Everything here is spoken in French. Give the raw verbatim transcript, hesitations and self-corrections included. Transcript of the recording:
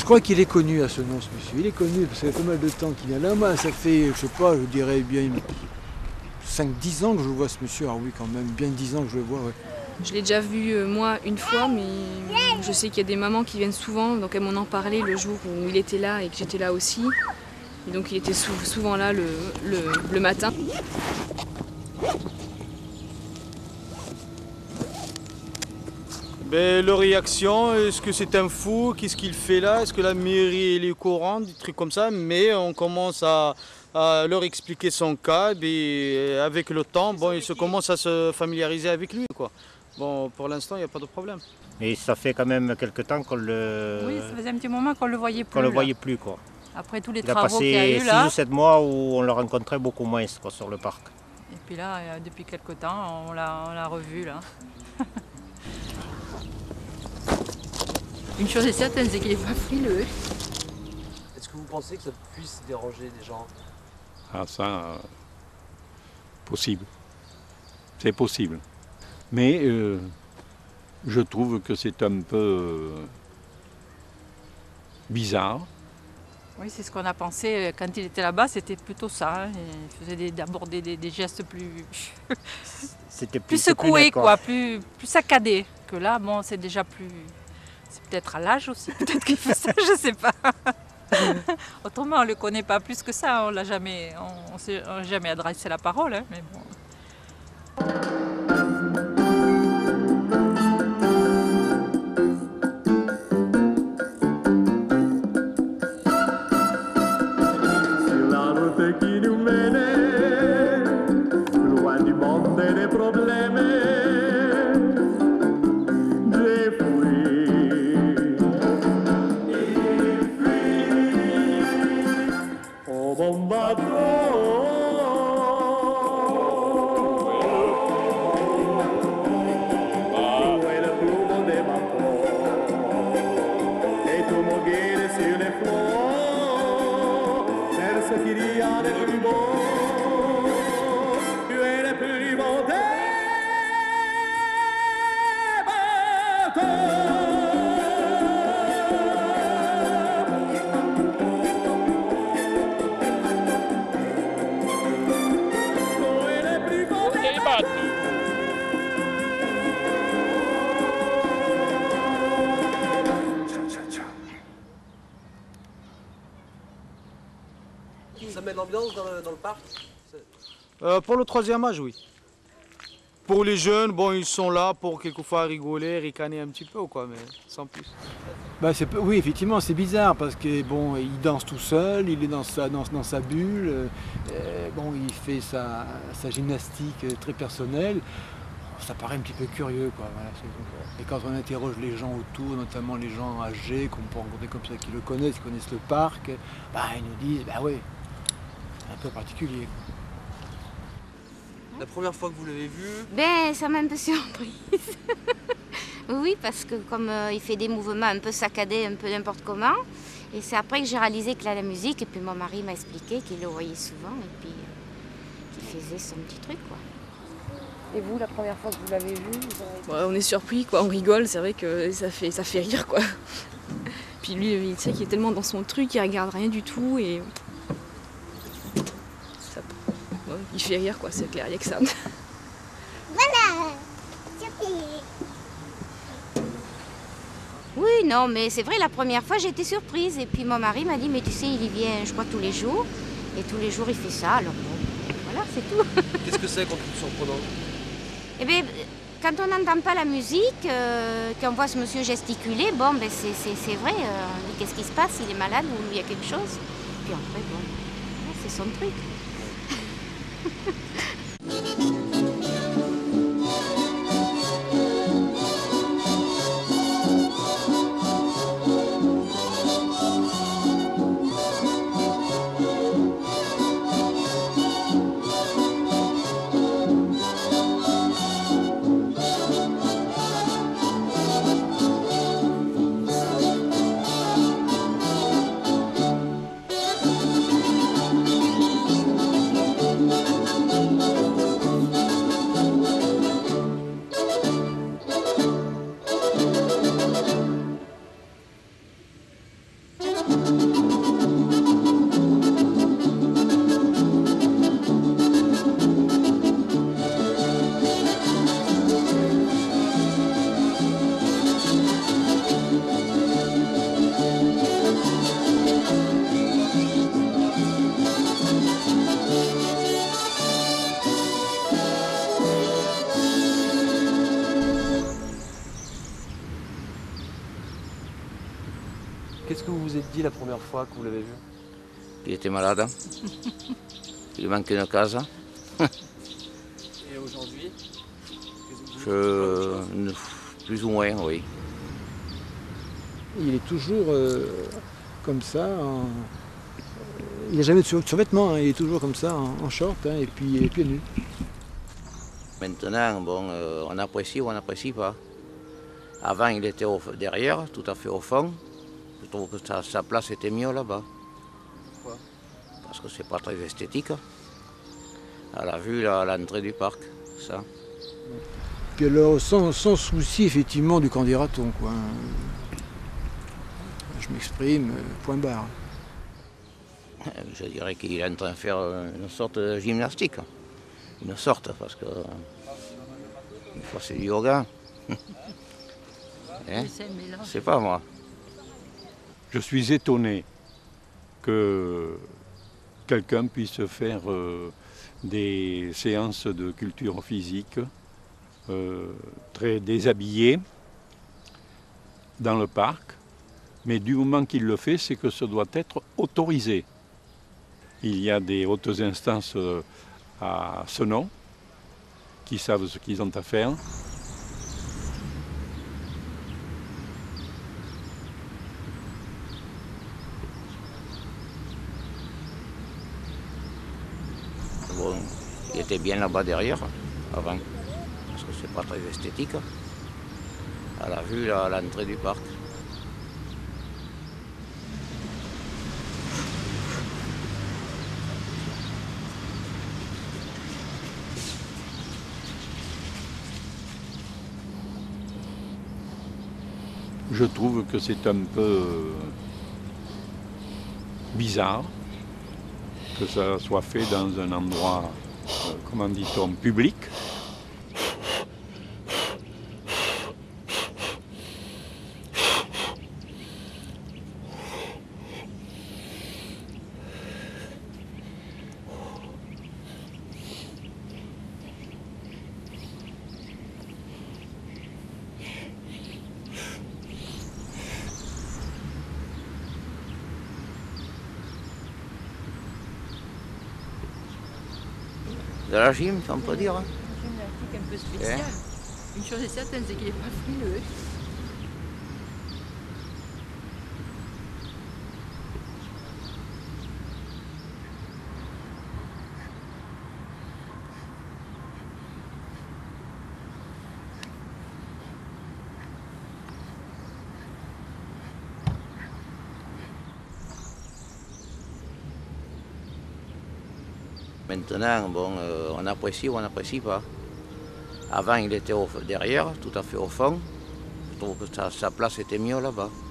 crois qu'il est connu à ce nom, ce monsieur. Il est connu parce que ça fait pas mal de temps qu'il est là. Moi, ça fait, je sais pas, je dirais bien cinq dix ans que je vois ce monsieur. Ah oui, quand même, bien dix ans que je le vois, ouais. Je l'ai déjà vu, euh, moi, une fois, mais je sais qu'il y a des mamans qui viennent souvent. Donc elles m'en ont parlé le jour où il était là et que j'étais là aussi. Et donc il était sou souvent là le, le, le matin. Ben, leur réaction, est-ce que c'est un fou? Qu'est-ce qu'il fait là? Est-ce que la mairie est au courant? Des trucs comme ça. Mais on commence à, à leur expliquer son cas. Et avec le temps, bon, ils se commencent à se familiariser avec lui, quoi. Bon, pour l'instant, il n'y a pas de problème. Et ça fait quand même quelques temps qu'on le... Oui, ça faisait un petit moment qu'on ne le voyait plus. Qu'on le voyait plus, quoi. Après tous les Il a travaux qu'il y a passé eu six là. ou sept mois où on le rencontrait beaucoup moins, quoi, sur le parc. Et puis là, euh, depuis quelques temps, on l'a revu là. Une chose est certaine, c'est qu'il n'est pas frileux. Est-ce que vous pensez que ça puisse déranger des gens? Ah ça, euh, possible. C'est possible. Mais euh, je trouve que c'est un peu euh, bizarre. Oui, c'est ce qu'on a pensé quand il était là-bas, c'était plutôt ça. Hein. Il faisait d'aborder des, des gestes plus, C'était plus, plus secoués, quoi, quoi plus, plus saccadés. Que là, bon, c'est déjà plus... C'est peut-être à l'âge aussi, peut-être qu'il fait ça, je ne sais pas. Autrement, on ne le connaît pas plus que ça, on ne l'a jamais, on, on s'est jamais adressé la parole, hein, mais bon. Ça met l'ambiance dans le, dans le parc? euh, Pour le troisième âge, oui. Pour les jeunes, bon, ils sont là pour quelquefois rigoler, ricaner un petit peu, quoi, mais sans plus. Bah c'est, oui, effectivement, c'est bizarre parce que bon, il danse tout seul, il est dans sa, dans, dans sa bulle, euh, bon, il fait sa, sa gymnastique très personnelle. Ça paraît un petit peu curieux, quoi. Voilà, et quand on interroge les gens autour, notamment les gens âgés qu'on peut rencontrer comme ça, qui le connaissent, qui connaissent le parc, bah, ils nous disent, bah oui, c'est un peu particulier, quoi. La première fois que vous l'avez vu? Ben, ça m'a un peu surprise. Oui, parce que comme euh, il fait des mouvements un peu saccadés, un peu n'importe comment, et c'est après que j'ai réalisé qu'il a la musique, et puis mon mari m'a expliqué qu'il le voyait souvent, et puis euh, qu'il faisait son petit truc, quoi. Et vous, la première fois que vous l'avez vu vous avez... ouais, on est surpris, quoi, on rigole, c'est vrai que ça fait, ça fait rire, quoi. Puis lui, il sait qu'il est tellement dans son truc, il regarde rien du tout, et... Ça... Ouais, il fait rire, quoi, c'est clair, il n'y a que ça. Voilà, oui, non, mais c'est vrai, la première fois, j'ai été surprise, et puis mon mari m'a dit, mais tu sais, il y vient, je crois, tous les jours, et tous les jours, il fait ça, alors bon, voilà, c'est tout. Qu'est-ce que c'est qu'on trouve surprenant? Eh bien, quand on n'entend pas la musique, euh, qu'on voit ce monsieur gesticuler, bon, ben c'est vrai, euh, on dit qu'est-ce qui se passe, il est malade ou il y a quelque chose. Puis après, bon, c'est son truc. Qu'est-ce que vous vous êtes dit la première fois que vous l'avez vu? Il était malade. Il lui manquait une case. Et aujourd'hui? Je... Plus ou moins, oui. Il est toujours euh, comme ça. En... Il n'a jamais de survêtement, hein. Il est toujours comme ça, en, en short, hein, et puis et pieds nus. Maintenant, bon, euh, on apprécie ou on n'apprécie pas. Avant, il était au, derrière, tout à fait au fond. Je trouve que sa, sa place était mieux là-bas. Pourquoi? Parce que c'est pas très esthétique. À la vue, là, à l'entrée du parc, ça. Puis alors, sans, sans souci, effectivement, du camp des ratons, quoi. Je m'exprime, point barre. Je dirais qu'il est en train de faire une sorte de gymnastique. Une sorte, parce que une fois c'est du yoga. Hein? C'est pas moi. Je suis étonné que quelqu'un puisse faire euh, des séances de culture physique euh, très déshabillé dans le parc, mais du moment qu'il le fait, c'est que ça doit être autorisé. Il y a des hautes instances euh, à ce nom qui savent ce qu'ils ont à faire. Bon, il était bien là-bas derrière, avant, parce que c'est pas très esthétique. À la vue, là, à l'entrée du parc. Je trouve que c'est un peu bizarre que ça soit fait dans un endroit, euh, comment dit-on, public. De la gym, on peut dire. Une gymnastique un peu spéciale. Une chose est certaine, c'est qu'il n'est pas frileux. Maintenant, bon, euh, on apprécie ou on n'apprécie pas. Avant, il était au, derrière, tout à fait au fond. Je trouve que sa, sa place était mieux là-bas.